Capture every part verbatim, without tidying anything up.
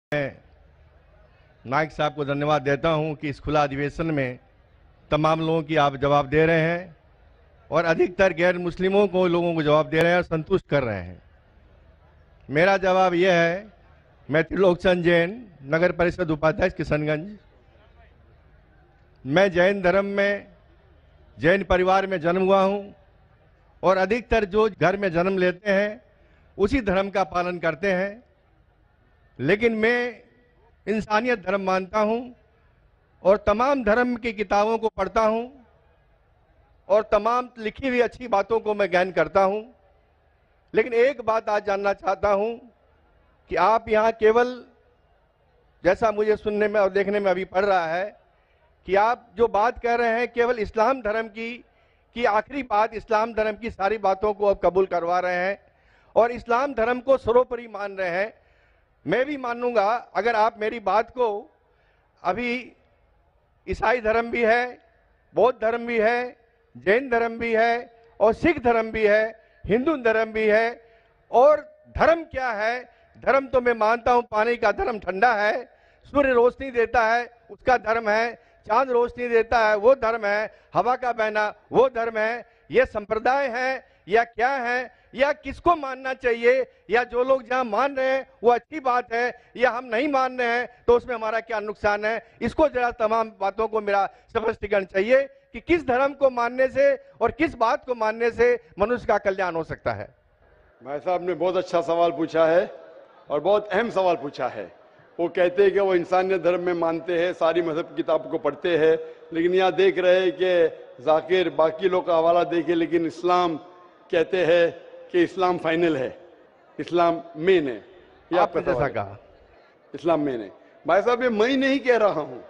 मैं नाइक साहब को धन्यवाद देता हूं कि इस खुला अधिवेशन में तमाम लोगों की आप जवाब दे रहे हैं और अधिकतर गैर मुस्लिमों को लोगों को जवाब दे रहे हैं और संतुष्ट कर रहे हैं। मेरा जवाब यह है, मैं त्रिलोकचंद जैन, नगर परिषद उपाध्यक्ष किशनगंज। मैं जैन धर्म में, जैन परिवार में जन्म हुआ हूं और अधिकतर जो घर में जन्म लेते हैं उसी धर्म का पालन करते हैं, लेकिन मैं इंसानियत धर्म मानता हूं और तमाम धर्म की किताबों को पढ़ता हूं और तमाम लिखी हुई अच्छी बातों को मैं ज्ञान करता हूं। लेकिन एक बात आज जानना चाहता हूं कि आप यहां केवल, जैसा मुझे सुनने में और देखने में अभी पड़ रहा है, कि आप जो बात कह रहे हैं केवल इस्लाम धर्म की कि आखिरी बात, इस्लाम धर्म की सारी बातों को आप कबूल करवा रहे हैं और इस्लाम धर्म को सर्वोपरि मान रहे हैं। मैं भी मानूंगा अगर आप मेरी बात को, अभी ईसाई धर्म भी है, बौद्ध धर्म भी है, जैन धर्म भी है और सिख धर्म भी है, हिंदू धर्म भी है। और धर्म क्या है? धर्म तो मैं मानता हूं पानी का धर्म ठंडा है, सूर्य रोशनी देता है उसका धर्म है, चांद रोशनी देता है वो धर्म है, हवा का बहना वो धर्म है। ये संप्रदाय है या क्या है, या किसको मानना चाहिए, या जो लोग जहां मान रहे हैं वो अच्छी बात है, या हम नहीं मान रहे हैं तो उसमें हमारा क्या नुकसान है? इसको जरा तमाम बातों को मेरा स्पष्टीकरण चाहिए कि किस धर्म को मानने से और किस बात को मानने से मनुष्य का कल्याण हो सकता है। भाई साहब ने बहुत अच्छा सवाल पूछा है और बहुत अहम सवाल पूछा है। वो कहते हैं कि वो इंसानियत धर्म में मानते हैं, सारी मजहब की किताब को पढ़ते हैं, लेकिन यहाँ देख रहे हैं कि जाकिर बाकी लोग का हवाला देखे, लेकिन इस्लाम कहते हैं कि इस्लाम फाइनल है, इस्लाम मेन है। ये आपका जैसा कहा, इस्लाम मेन है। भाई साहब, ये मैं नहीं कह रहा हूं,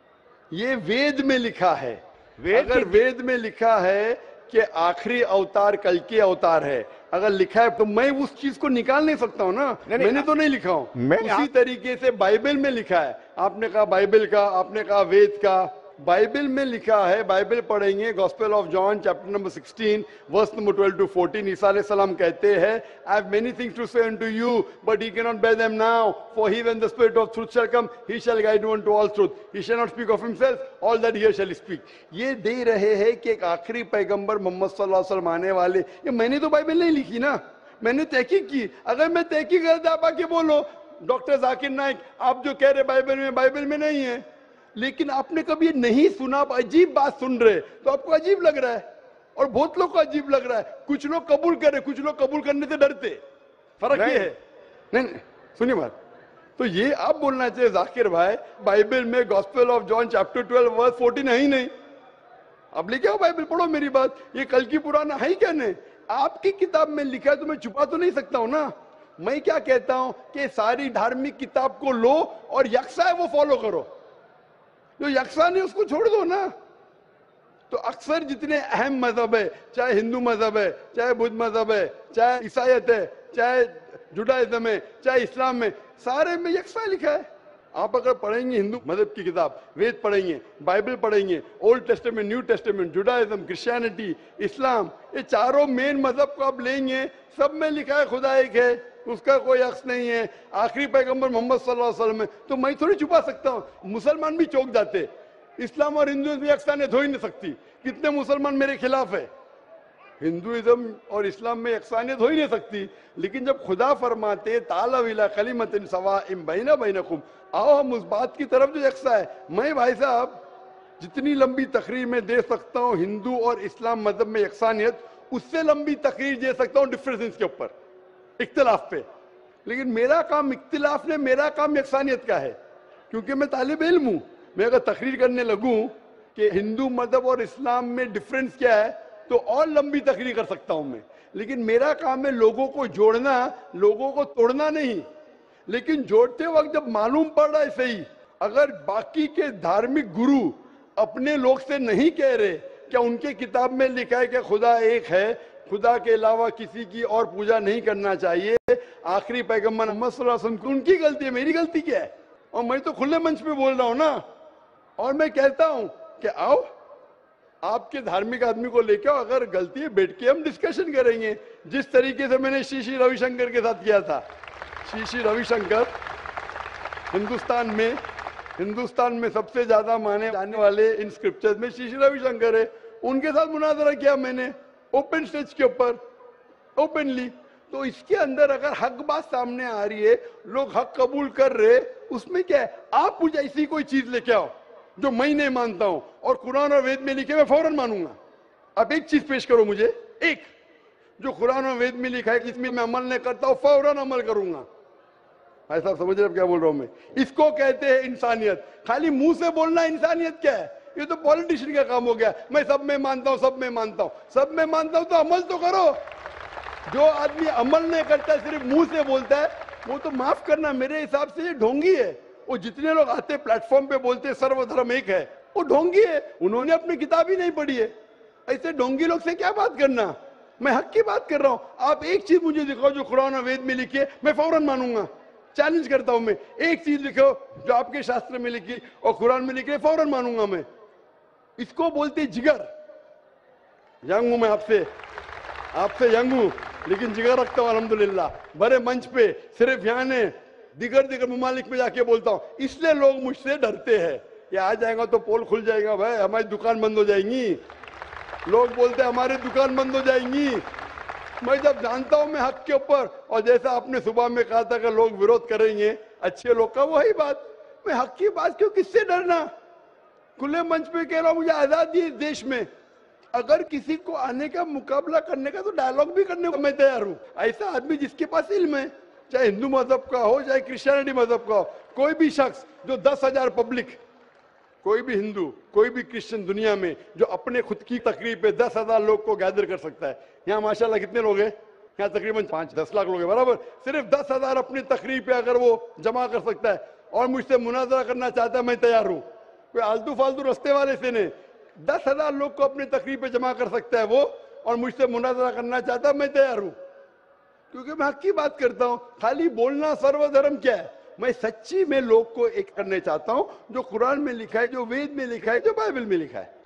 ये वेद में लिखा है। वेद अगर वेद में लिखा है कि आखिरी अवतार कल के अवतार है, अगर लिखा है तो मैं उस चीज को निकाल नहीं सकता हूं ना। नहीं, मैंने तो नहीं लिखा हूं, उसी तरीके से बाइबल में लिखा है। आपने कहा बाइबल का, आपने कहा वेद का, बाइबल में लिखा है। बाइबल पढ़ेंगे, gospel of John chapter number sixteen verse number twelve to fourteen. ईसा अलैहि सलाम कहते हैं, I have many things to say unto you but he can not bear them now, for he when the spirit of truth shall come he shall guide you into all truth, he shall not speak of himself, all that he shall speak. ये दे रहे हैं कि एक आखिरी पैगंबर मोहम्मद सल्लल्लाहु अलैहि वसल्लम आने वाले। ये मैंने तो बाइबल नहीं लिखी ना, मैंने तहकीक की। अगर मैं तहकीक करता, आप आके बोलो डॉक्टर जाकिर नाइक आप जो कह रहे बाइबल में, बाइबल में नहीं है। लेकिन आपने कभी नहीं सुना, आप अजीब बात सुन रहे तो आपको अजीब लग रहा है और बहुत लोग को अजीब लग रहा है। कुछ लोग कबूल करे, कुछ लोग कबूल करने से डरते। फर्क ये है। नहीं, नहीं सुनिए बात, तो ये आप बोलना चाहिए जाकिर भाई, बाइबल में gospel of John chapter twelve verse fourteen है ही नहीं। अब लेके आओ बाइबल, पढ़ो मेरी बात। ये कल की पुराना है ही क्या? नहीं, आपकी किताब में लिखा है तो मैं छुपा तो नहीं सकता हूं ना। मैं क्या कहता हूं कि सारी धार्मिक किताब को लो और यकसा है वो फॉलो करो, जो यकसा नहीं उसको छोड़ दो ना। तो अक्सर जितने अहम मजहब है, चाहे हिंदू मजहब है, चाहे बुद्ध मजहब है, चाहे ईसाईयत है, चाहे जुडाइज्म है, चाहे इस्लाम में, सारे में यकसा लिखा है। आप अगर पढ़ेंगे हिंदू मजहब की किताब, वेद पढ़ेंगे, बाइबल पढ़ेंगे, old testament, new testament, Judaism, Christianity, Islam, ये चारों मेन मजहब को आप लेंगे, सब में लिखा है खुदा एक है, उसका कोई अक्स नहीं है, आखिरी पैगंबर मोहम्मद सल्लल्लाहु अलैहि वसल्लम है। तो मैं थोड़ी छुपा सकता हूं। मुसलमान भी चौंक जाते, इस्लाम और हिंदुइज्म में यकसानियत हो ही नहीं सकती। कितने मुसलमान मेरे खिलाफ है, हिंदुइज्म और इस्लाम में यकसानियत हो ही नहीं सकती। लेकिन जब खुदा फरमाते तालव इला कलिमतिन सवाइम बैना बैनकुम, आओ हम उस बात की तरफ जो यकसा है। मैं भाई साहब जितनी लंबी तकरीर में दे सकता हूं हिंदू और इस्लाम मजहब में यकसानियत, उससे लंबी तकरीर दे सकता हूं डिफरेंसेस के ऊपर, इख्तिलाफ पे। लेकिन मेरा काम इख्तिलाफ ने, मेरा काम यकसानियत का है, क्योंकि मैं तालिब इल्म हूं। मैं अगर तकरीर करने लगूं कि हिंदू मजहब और इस्लाम में डिफरेंस क्या है तो और लंबी तकरीर कर सकता हूं मैं। लेकिन मेरा काम है लोगों को जोड़ना, लोगों को तोड़ना नहीं। लेकिन जोड़ते वक्त जब मालूम पड़ रहा है सही, अगर बाकी के धार्मिक गुरु अपने लोग से नहीं कह रहे, क्या उनके किताब में लिखा है कि खुदा एक है, खुदा के अलावा किसी की और पूजा नहीं करना चाहिए, आखिरी पैगंबर मोहम्मद सल्लल्लाहु अलैहि वसल्लम, उनकी गलती है, मेरी गलती क्या है? और मैं तो खुले मंच पे बोल रहा हूं ना। और मैं कहता हूं कि आओ आपके धार्मिक आदमी को लेकर, अगर गलती है बैठ के हम डिस्कशन करेंगे, जिस तरीके से मैंने श्री श्री रविशंकर के साथ किया था। श्री श्री रविशंकर हिंदुस्तान में हिंदुस्तान में सबसे ज्यादा माने जाने वाले इन स्क्रिप्चर्स में श्री श्री रविशंकर है। उनके साथ मुनाजरा किया मैंने ओपन स्टेज के ऊपर, ओपनली। तो इसके अंदर अगर हक बात सामने आ रही है, लोग हक कबूल कर रहे, उसमें क्या है? आप मुझे ऐसी कोई चीज लेके आओ जो मैं नहीं मानता हूं और कुरान और वेद में लिखे मैं फौरन मानूंगा। आप एक चीज पेश करो मुझे, एक जो कुरान और वेद में लिखा है, इसमें मैं अमल नहीं करता हूं, फौरन अमल करूंगा। भाई साहब समझ रहे क्या बोल रहा हूं मैं? इसको कहते हैं इंसानियत। खाली मुंह से बोलना इंसानियत क्या है? ये तो पॉलिटिशियन का काम हो गया। मैं सब में मानता हूं, सब में मानता हूं, सब में मानता हूं, तो अमल तो करो। जो आदमी अमल नहीं करता, सिर्फ मुंह से बोलता है, वो तो माफ करना मेरे हिसाब से ये ढोंगी है। वो जितने लोग आते प्लेटफॉर्म पे बोलते सर्वधर्म एक है, वो ढोंगी है। उन्होंने अपनी किताब ही नहीं पढ़ी है। ऐसे ढोंगी लोग से क्या बात करना? मैं हक की बात कर रहा हूं। आप एक चीज मुझे दिखाओ जो कुरान और वेद में लिखी है, मैं फौरन मानूंगा। चैलेंज करता हूं मैं, एक चीज लिखो जो आपके शास्त्र में लिखी और कुरान में लिखी है, फौरन मानूंगा मैं। इसको बोलते जिगर। यंग हूं मैं आपसे, आपसे यंग हूं, लेकिन जिगर रखता हूं अल्हम्दुलिल्लाह। बड़े मंच पे सिर्फ यहाँ ने दिगर दिगर ममालिक में जाके बोलता हूं, इसलिए लोग मुझसे डरते हैं। ये आ जाएगा तो पोल खुल जाएगा, भाई हमारी दुकान बंद हो जाएंगी। लोग बोलते हैं हमारी दुकान बंद हो जाएंगी। मैं जब जानता हूं मैं हक के ऊपर, और जैसा आपने सुबह में कहा था कि लोग विरोध करेंगे अच्छे लोग का, वही बात। मैं हक की बात क्यों, किससे डरना? खुले मंच पे कह रहा हूं, मुझे आजादी है इस देश में। अगर किसी को आने का मुकाबला करने का, तो डायलॉग भी करने को मैं तैयार हूं। ऐसा आदमी जिसके पास इल्म है, चाहे हिंदू मजहब का हो चाहे क्रिश्चियनिटी मजहब का हो, कोई भी शख्स जो दस हजार पब्लिक, कोई भी हिंदू कोई भी क्रिश्चियन दुनिया में जो अपने खुद की तकरीब पे दस हजार लोग को गैदर कर सकता है। यहाँ माशाल्लाह कितने लोग हैं? यहाँ तकरीबन पांच दस लाख लोग हैं, बराबर। सिर्फ दस हजार अपनी तकरीब पे अगर वो जमा कर सकता है और मुझसे मुनाजरा करना चाहता है, मैं तैयार हूँ। कोई आलतू फालतू रस्ते वाले से नहीं, दस हजार लोग को अपनी तकरीब पे जमा कर सकता है वो, और मुझसे मुनाजरा करना चाहता है, मैं तैयार हूँ। क्योंकि मैं हक की बात करता हूँ। खाली बोलना सर्वधर्म क्या है? मैं सच्ची में लोग को एक करने चाहता हूँ, जो कुरान में लिखा है, जो वेद में लिखा है, जो बाइबल में लिखा है।